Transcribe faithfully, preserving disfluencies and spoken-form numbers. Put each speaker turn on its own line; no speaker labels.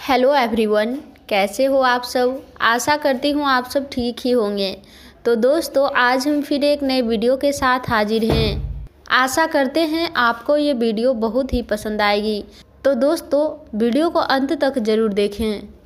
Hello everyone, कैसे हो आप सब। आशा करती हूँ आप सब ठीक ही होंगे। तो दोस्तों, आज हम फिर एक नए वीडियो के साथ हाजिर हैं। आशा करते हैं आपको ये वीडियो बहुत ही पसंद आएगी। तो दोस्तों, वीडियो को अंत तक ज़रूर देखें।